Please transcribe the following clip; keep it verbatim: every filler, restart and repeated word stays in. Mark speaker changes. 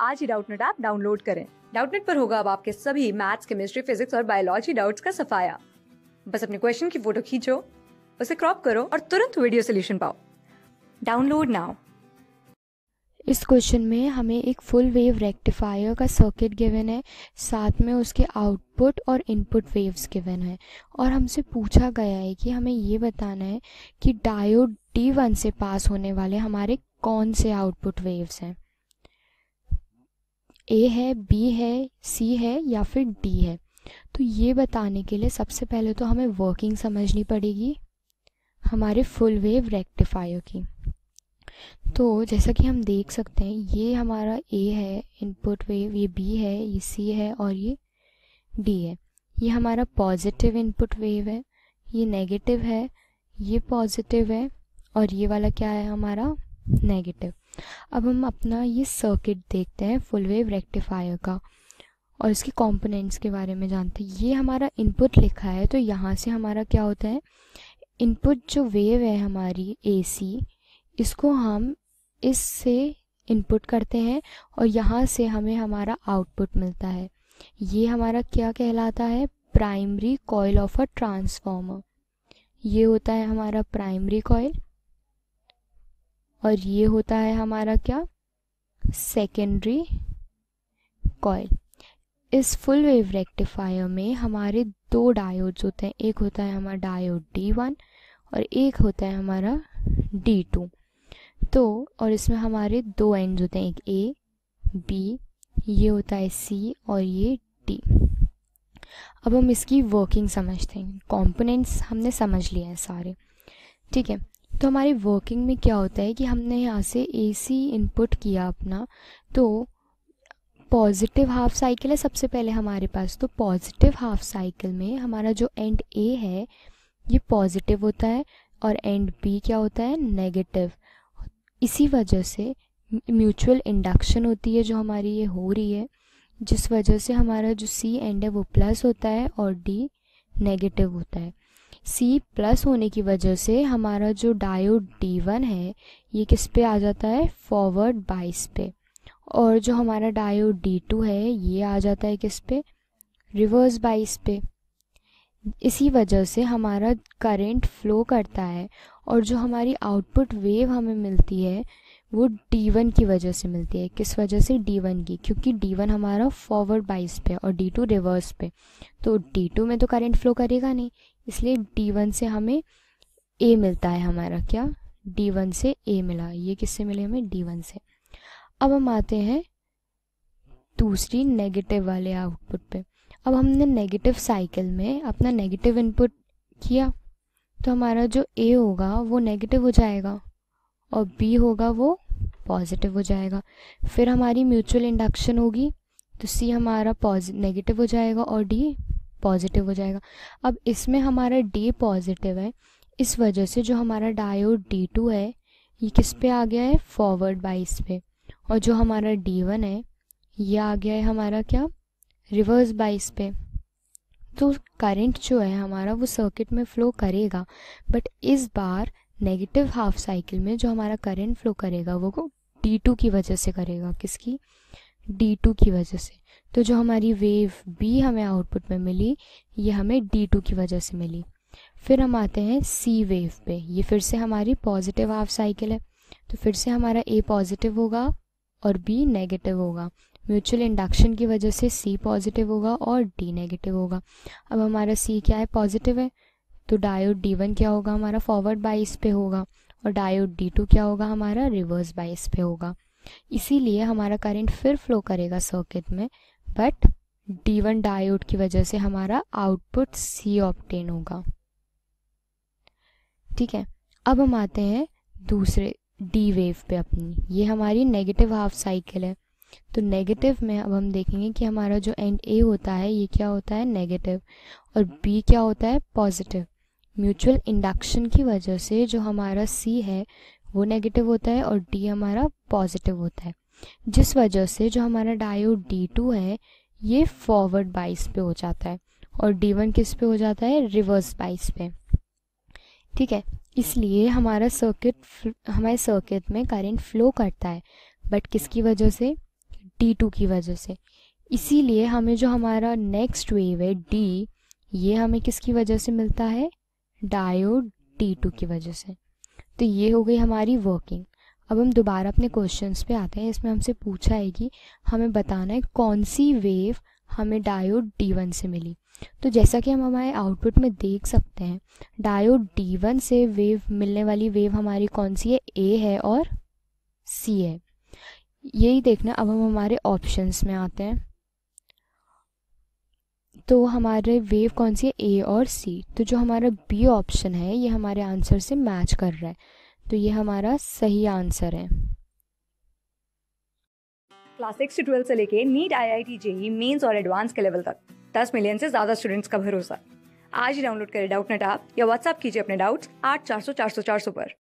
Speaker 1: आज ही Doubtnut app download करें। डाउटनेट पर होगा अब आपके सभी मैथ्स, केमिस्ट्री, फिजिक्स और बायोलॉजी डाउट्स का सफाया। बस अपने क्वेश्चन की फोटो खींचो, उसे क्रॉप करो और तुरंत वीडियो सोल्यूशन पाओ। Download now.
Speaker 2: इस क्वेश्चन में हमें एक फुल वेव रेक्टिफायर का सर्किट गिवन है, साथ में उसके आउटपुट और इनपुट वेव्स गिवन है और हमसे पूछा गया है कि हमें ये बताना है कि डायोड डी वन से पास होने वाले हमारे कौन से आउटपुट वेव्स हैं। ए है, बी है, सी है या फिर डी है। तो ये बताने के लिए सबसे पहले तो हमें वर्किंग समझनी पड़ेगी हमारे फुल वेव रेक्टिफायर की। तो जैसा कि हम देख सकते हैं, ये हमारा ए है इनपुट वेव, ये बी है, ये सी है और ये डी है। ये हमारा पॉजिटिव इनपुट वेव है, ये नेगेटिव है, ये पॉजिटिव है और ये वाला क्या है हमारा नेगेटिव। अब हम अपना ये सर्किट देखते हैं फुल वेव रेक्टिफायर का और इसके कंपोनेंट्स के बारे में जानते हैं। ये हमारा इनपुट लिखा है, तो यहाँ से हमारा क्या होता है, इनपुट जो वेव है हमारी एसी, इसको हम इससे इनपुट करते हैं और यहाँ से हमें हमारा आउटपुट मिलता है। ये हमारा क्या कहलाता है, primary coil of a transformer. ये होता है हमारा प्राइमरी कॉइल और ये होता है हमारा क्या, सेकेंडरी कॉइल। इस फुल वेव रेक्टिफायर में हमारे दो डायोड्स होते हैं, एक होता है हमारा डायोड डी वन और एक होता है हमारा डी टू। तो और इसमें हमारे दो एंड्स होते हैं, एक ए, बी, ये होता है सी और ये डी। अब हम इसकी वर्किंग समझते हैं। कंपोनेंट्स हमने समझ लिए हैं सारे, ठीक है। तो हमारी वर्किंग में क्या होता है कि हमने यहाँ से एसी इनपुट किया अपना, तो पॉजिटिव हाफ साइकिल है सबसे पहले हमारे पास। तो पॉजिटिव हाफ साइकिल में हमारा जो एंड ए है ये पॉजिटिव होता है और एंड बी क्या होता है, नेगेटिव। इसी वजह से म्यूचुअल इंडक्शन होती है जो हमारी ये हो रही है, जिस वजह से हमारा जो सी एंड है वो प्लस होता है और डी नेगेटिव होता है। सी प्लस होने की वजह से हमारा जो डायोड डी वन है ये किस पे आ जाता है, फॉरवर्ड बाइस पे, और जो हमारा डायोड डी टू है ये आ जाता है किस पे, रिवर्स बाइस पे। इसी वजह से हमारा करंट फ्लो करता है और जो हमारी आउटपुट वेव हमें मिलती है वो डी वन की वजह से मिलती है। किस वजह से, डी वन की, क्योंकि डी वन हमारा फॉरवर्ड बाइस पे और डी टू रिवर्स पे। तो डी टू में तो करंट फ्लो करेगा नहीं, इसलिए डी वन से हमें ए मिलता है हमारा क्या, डी वन से ए मिला। ये किससे मिले हमें, डी वन से। अब हम आते हैं दूसरी नेगेटिव वाले आउटपुट पे। अब हमने नेगेटिव साइकिल में अपना नेगेटिव इनपुट किया, तो हमारा जो ए होगा वो नेगेटिव हो जाएगा और बी होगा वो पॉजिटिव हो जाएगा। फिर हमारी म्यूचुअल इंडक्शन होगी, तो सी हमारा नेगेटिव हो जाएगा और डी पॉजिटिव हो जाएगा। अब इसमें हमारा डी पॉजिटिव है, इस वजह से जो हमारा डायोड डी टू है ये किस पे आ गया है, फॉरवर्ड बाइस पे, और जो हमारा डी वन है ये आ गया है हमारा क्या, रिवर्स बाइस पे। तो करंट जो है हमारा वो सर्किट में फ़्लो करेगा, बट इस बार नेगेटिव हाफ साइकिल में जो हमारा करंट फ्लो करेगा वो डी टू की वजह से करेगा। किसकी, डी टू की वजह से। तो जो हमारी वेव बी हमें आउटपुट में मिली ये हमें डी टू की वजह से मिली। फिर हम आते हैं सी वेव पे। ये फिर से हमारी पॉजिटिव हाफ साइकिल है, तो फिर से हमारा ए पॉजिटिव होगा और बी नेगेटिव होगा। म्यूचुअल इंडक्शन की वजह से सी पॉजिटिव होगा और डी नेगेटिव होगा। अब हमारा सी क्या है, पॉजिटिव है, तो डायोड डी वन क्या होगा हमारा, फॉरवर्ड बाइस पे होगा, और डायोड डी टू क्या होगा हमारा, रिवर्स बाइस पे होगा। इसीलिए हमारा करंट फिर फ्लो करेगा सर्किट में, बट डी वन डायोड की वजह से हमारा आउटपुट सी ऑब्टेन होगा, ठीक है। अब हम आते हैं दूसरे डी वेव पे अपनी। ये हमारी नेगेटिव हाफ साइकिल है, तो नेगेटिव में अब हम देखेंगे कि हमारा जो एंड ए होता है ये क्या होता है, नेगेटिव, और बी क्या होता है, पॉजिटिव। म्यूचुअल इंडक्शन की वजह से जो हमारा सी है वो नेगेटिव होता है और डी हमारा पॉजिटिव होता है, जिस वजह से जो हमारा डायोड डी टू है ये फॉरवर्ड बाइस पे हो जाता है और डी वन किस पे हो जाता है, रिवर्स बाइस पे, ठीक है। इसलिए हमारा सर्किट हमारे सर्किट में करंट फ्लो करता है, बट किसकी वजह से, टी टू की वजह से। इसीलिए हमें जो हमारा नेक्स्ट वेव है डी, ये हमें किसकी वजह से मिलता है, डायोड टी टू की वजह से। तो ये हो गई हमारी वर्किंग। अब हम दोबारा अपने क्वेश्चंस पे आते हैं। इसमें हमसे पूछा है कि हमें बताना है कौन सी वेव हमें डायोड डी वन से मिली। तो जैसा कि हम हमारे आउटपुट में देख सकते हैं, डायोड डी वन से वेव मिलने वाली वेव हमारी कौन सी है, ए है और सी है। यही देखना। अब हम हमारे ऑप्शंस में आते हैं। तो हमारे वेव कौन सी है, ए और सी। तो जो हमारा बी ऑप्शन है ये हमारे आंसर से मैच कर रहा है, तो ये हमारा सही आंसर है।
Speaker 1: क्लास सिक्स से ट्वेल्थ से लेके NEET, I I T, JEE, mains और एडवांस के लेवल तक दस मिलियन से ज्यादा स्टूडेंट्स का भरोसा। आज ही डाउनलोड करें डाउटनेट ऐप या व्हाट्सएप कीजिए अपने डाउट्स आठ चार सौ चार सौ चार सौ पर।